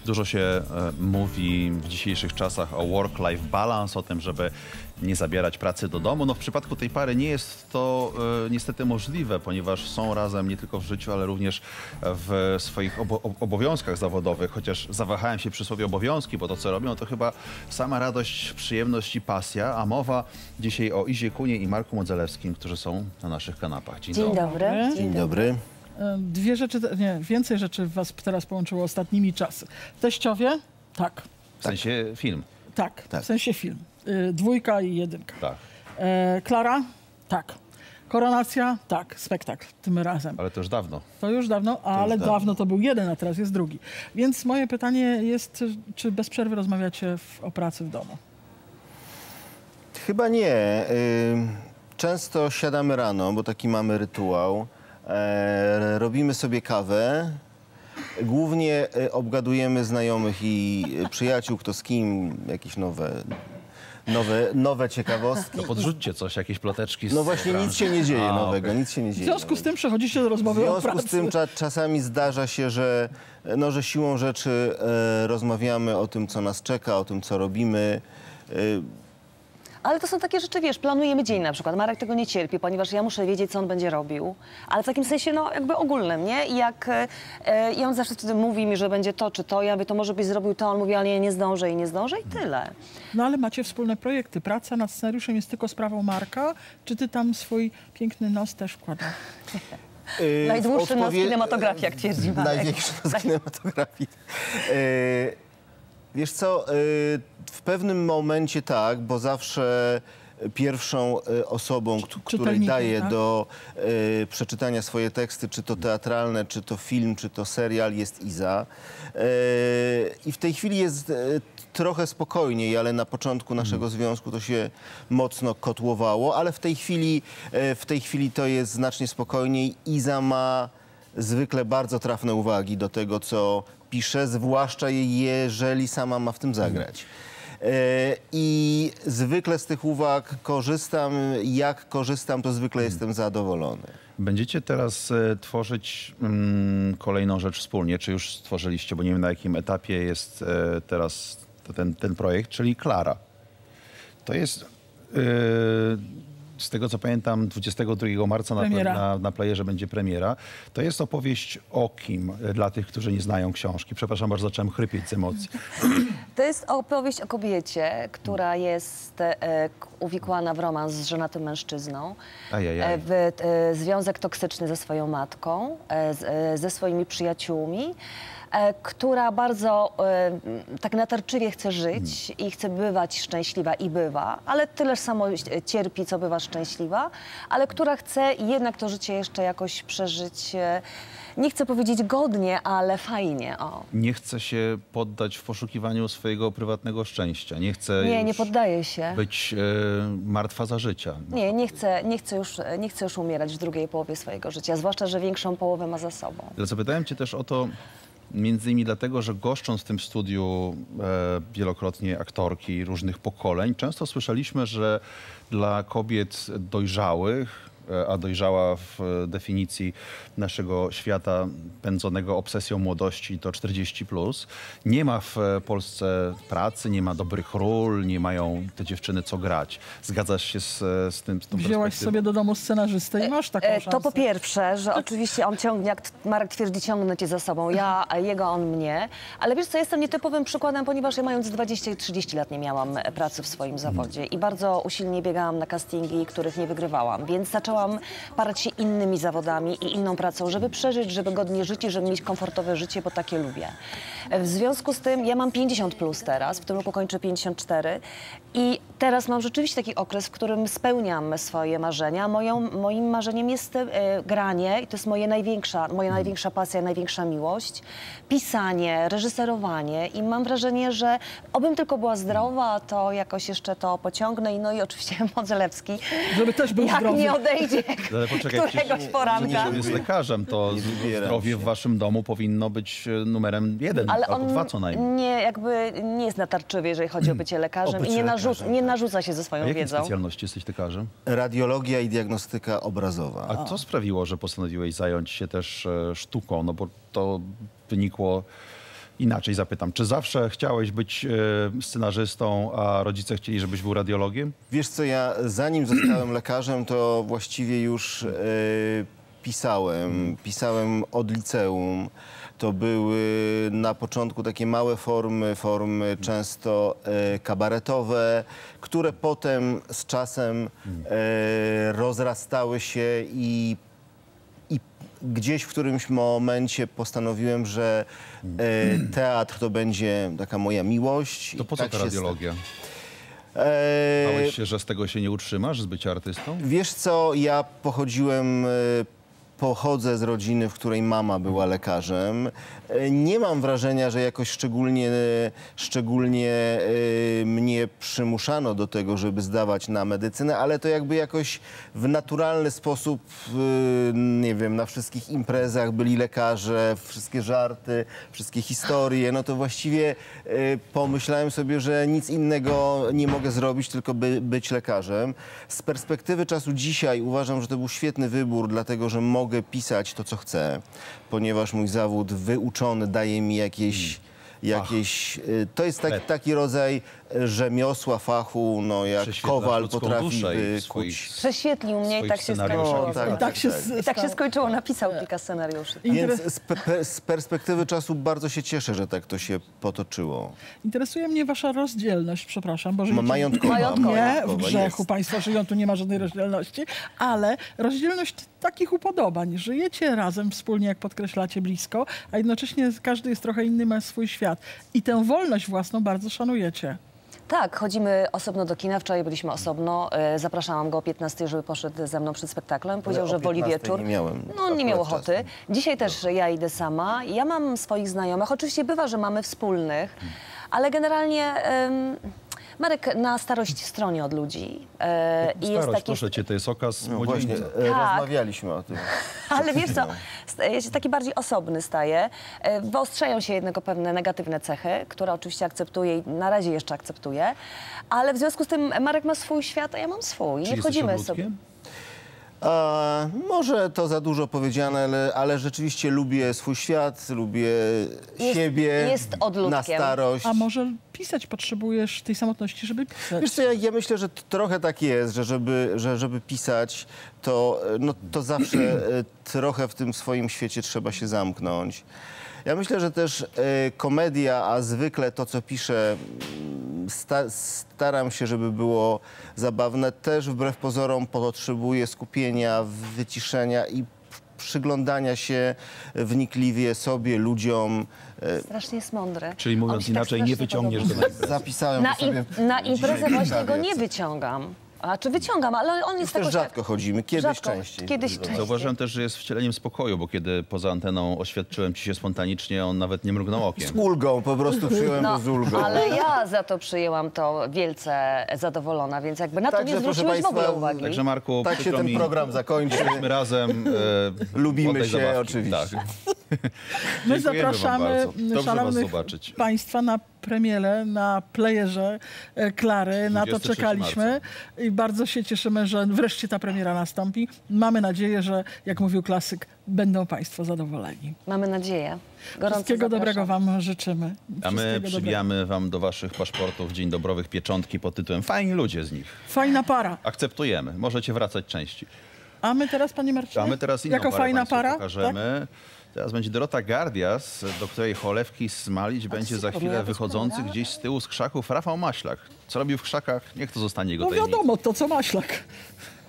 Dużo się mówi w dzisiejszych czasach o work-life balance, o tym, żeby nie zabierać pracy do domu. No w przypadku tej pary nie jest to niestety możliwe, ponieważ są razem nie tylko w życiu, ale również w swoich obowiązkach zawodowych. Chociaż zawahałem się przy słowie obowiązki, bo to co robią to chyba sama radość, przyjemność i pasja. A mowa dzisiaj o Izie Kunie i Marku Modzelewskim, którzy są na naszych kanapach. Dzień dobry. Dzień dobry. Dwie rzeczy, nie, więcej rzeczy was teraz połączyło ostatnimi czasy. Teściowie? Tak. W sensie film. Tak, w sensie film. 2 i 1. Tak. Klara? Tak. Koronacja? Tak. Spektakl tym razem. Ale to już dawno. To już dawno, ale dawno to był jeden, a teraz jest drugi. Więc moje pytanie jest, czy bez przerwy rozmawiacie o pracy w domu? Chyba nie. Często siadamy rano, bo taki mamy rytuał. Robimy sobie kawę. Głównie obgadujemy znajomych i przyjaciół, kto z kim, jakieś nowe ciekawostki. No podrzućcie coś, jakieś ploteczki. No właśnie nic się nie dzieje nowego, okay. Nic się nie dzieje. W związku z tym przechodzicie do rozmowy o pracy. W związku z tym czasami zdarza się, że siłą rzeczy rozmawiamy o tym, co nas czeka, o tym, co robimy. Ale to są takie rzeczy, wiesz, planujemy dzień na przykład. Marek tego nie cierpi, ponieważ ja muszę wiedzieć, co on będzie robił. Ale w takim sensie, no jakby ogólnym, nie? I jak i on zawsze wtedy mówi mi, że będzie to czy to, ja mówię, to może byś zrobił to, on mówi, ale ja nie zdążę i tyle. No ale macie wspólne projekty. Praca nad scenariuszem jest tylko sprawą Marka, czy ty tam swój piękny nos też wkładasz? Najdłuższy nos kinematografii, jak twierdzi Marek. Największy nos kinematografii. Wiesz co, w pewnym momencie tak, bo zawsze pierwszą osobą, której daję do przeczytania swoje teksty, czy to teatralne, czy to film, czy to serial, jest Iza. I w tej chwili jest trochę spokojniej, ale na początku naszego związku to się mocno kotłowało, ale w tej chwili to jest znacznie spokojniej. Iza ma zwykle bardzo trafne uwagi do tego, co pisze, zwłaszcza jeżeli sama ma w tym zagrać. I zwykle z tych uwag korzystam. Jak korzystam, to zwykle jestem zadowolony. Będziecie teraz tworzyć kolejną rzecz wspólnie, czy już stworzyliście, bo nie wiem na jakim etapie jest teraz ten projekt, czyli Klara. To jest... z tego co pamiętam, 22 marca na playerze będzie premiera. To jest opowieść o kim dla tych, którzy nie znają książki? Przepraszam, bardzo zacząłem chrypieć z emocji. To jest opowieść o kobiecie, która jest uwikłana w romans z żonatym mężczyzną. W związek toksyczny ze swoją matką, ze swoimi przyjaciółmi. Która bardzo tak natarczywie chce żyć i chce bywać szczęśliwa i bywa, ale tyleż samo cierpi, co bywa szczęśliwa, ale która chce jednak to życie jeszcze jakoś przeżyć, nie chcę powiedzieć godnie, ale fajnie. O. Nie chce się poddać w poszukiwaniu swojego prywatnego szczęścia. Nie chce nie poddaje się. Być martwa za życia. Nie chcę już umierać w drugiej połowie swojego życia, zwłaszcza, że większą połowę ma za sobą. Ale zapytałem cię też o to, między innymi dlatego, że goszcząc w tym studiu wielokrotnie aktorki różnych pokoleń, często słyszeliśmy, że dla kobiet dojrzałych, a dojrzała w definicji naszego świata pędzonego obsesją młodości to 40+, nie ma w Polsce pracy, nie ma dobrych ról, nie mają te dziewczyny co grać. Zgadzasz się z tym? Wzięłaś sobie do domu scenarzystę i masz taką szansę. To po pierwsze, że oczywiście on ciągnie, jak Marek twierdzi, ciągnę cię za sobą. Ja, jego, on mnie. Ale wiesz co, jestem nietypowym przykładem, ponieważ ja mając 20 i 30 lat nie miałam pracy w swoim zawodzie i bardzo usilnie biegałam na castingi, których nie wygrywałam, więc zaczęłam parać się innymi zawodami i inną pracą, żeby przeżyć, żeby godnie żyć i żeby mieć komfortowe życie, bo takie lubię. W związku z tym ja mam 50+ teraz, w tym roku kończę 54 i teraz mam rzeczywiście taki okres, w którym spełniam swoje marzenia. Moim marzeniem jest granie i to jest moja największa pasja, największa miłość. Pisanie, reżyserowanie i mam wrażenie, że obym tylko była zdrowa, to jakoś jeszcze to pociągnę. No i oczywiście Modzelewski. Żeby też był zdrowy. Jak nie odejdzie Ale poczekaj, któregoś poranka. jest lekarzem, to zdrowie w waszym domu powinno być numerem 1 albo 2 co najmniej. Nie jest natarczywy, jeżeli chodzi o bycie lekarzem i nie narzuca się ze swoją wiedzą. A wiedzą. jakiej specjalności jesteś lekarzem? Radiologia i diagnostyka obrazowa. A co sprawiło, że postanowiłeś zająć się też sztuką? No bo to wynikło Inaczej zapytam, czy zawsze chciałeś być scenarzystą, a rodzice chcieli, żebyś był radiologiem? Wiesz co, ja zanim zostałem lekarzem, to właściwie już pisałem od liceum. To były na początku takie małe formy często kabaretowe, które potem z czasem rozrastały się i gdzieś w którymś momencie postanowiłem, że teatr to będzie taka moja miłość. To po co tak ta radiologia? Bałeś się, że z tego się nie utrzymasz, z bycia artystą? Wiesz co, ja pochodzę z rodziny, w której mama była lekarzem. Nie mam wrażenia, że jakoś szczególnie mnie przymuszano do tego, żeby zdawać na medycynę, ale to jakby jakoś w naturalny sposób, nie wiem, na wszystkich imprezach byli lekarze, wszystkie żarty, wszystkie historie, no to właściwie pomyślałem sobie, że nic innego nie mogę zrobić, tylko być lekarzem. Z perspektywy czasu dzisiaj uważam, że to był świetny wybór, dlatego że mogę pisać to, co chcę, ponieważ mój zawód wyuczony daje mi jakieś to jest taki rodzaj rzemiosła, fachu, no jak kowal potrafi wykuć. Prześwietlił mnie i tak się skończyło. Tak się skończyło, napisał kilka scenariuszy. Więc z perspektywy czasu bardzo się cieszę, że tak to się potoczyło. Interesuje mnie wasza rozdzielność, przepraszam, bo żyjecie... Majątkowa. Nie, w grzechu państwo żyją, tu nie ma żadnej rozdzielności, ale rozdzielność takich upodobań. Żyjecie razem, wspólnie, jak podkreślacie, blisko, a jednocześnie każdy jest trochę inny, ma swój świat. I tę wolność własną bardzo szanujecie. Tak, chodzimy osobno do kina. Wczoraj byliśmy osobno. Zapraszałam go o 15, żeby poszedł ze mną przed spektaklem. Powiedział, że woli wieczór. Nie miał ochoty. Dzisiaj też ja idę sama. Ja mam swoich znajomych. Oczywiście bywa, że mamy wspólnych, ale generalnie... Marek na starość stroni od ludzi. Proszę cię, to jest okaz właśnie, rozmawialiśmy o tym. Ale wiesz co, ja się taki bardziej osobny staję. Wyostrzają się jednego pewne negatywne cechy, które oczywiście akceptuję i na razie jeszcze akceptuję. Ale w związku z tym Marek ma swój świat, a ja mam swój. Czy nie wchodzimy sobie. Może to za dużo powiedziane, ale rzeczywiście lubię swój świat, lubię siebie jest odludkiem. Na starość. A może pisać potrzebujesz tej samotności, żeby pisać? Wiesz co, ja myślę, że trochę tak jest, że żeby pisać, to zawsze trochę w tym swoim świecie trzeba się zamknąć. Ja myślę, że też komedia, a zwykle to, co piszę, staram się, żeby było zabawne, też wbrew pozorom potrzebuje skupienia, wyciszenia i przyglądania się wnikliwie sobie, ludziom. Strasznie jest mądry. Czyli mówiąc inaczej, nie wyciągniesz go na imprezę. Zapisałem sobie na imprezę właśnie go nie wyciągam. Czy wyciągam, ale on jest też rzadko chodzimy, kiedyś częściej. Zauważyłem też, że jest wcieleniem spokoju, bo kiedy poza anteną oświadczyłem ci się spontanicznie, on nawet nie mrugnął okiem. Z ulgą, po prostu przyjąłem to z ulgą. Ale ja za to przyjęłam to wielce zadowolona, więc jakby na to nie zwróciłeś w ogóle uwagi. Także Marku, tak się ten program zakończy. Jesteśmy razem. Lubimy się oczywiście. Tak. My zapraszamy szanownych państwa na premierę, na playerze Klary. Na to czekaliśmy i bardzo się cieszymy, że wreszcie ta premiera nastąpi. Mamy nadzieję, że, jak mówił klasyk, będą państwo zadowoleni. Mamy nadzieję. Wszystkiego dobrego wam życzymy. A my przybijamy wam do waszych paszportów dzień dobrowych pieczątki pod tytułem Fajni ludzie z nich. Fajna para. Akceptujemy. Możecie wracać częściej. A my teraz, panie Marcinie? A my teraz inną jako fajna para pokażemy. Tak? Teraz będzie Dorota Gardias, do której cholewki smalić będzie za chwilę wychodzący gdzieś z tyłu z krzaków Rafał Maślak. Co robił w krzakach? Niech to zostanie jego tajemnicą. No wiadomo, to co Maślak.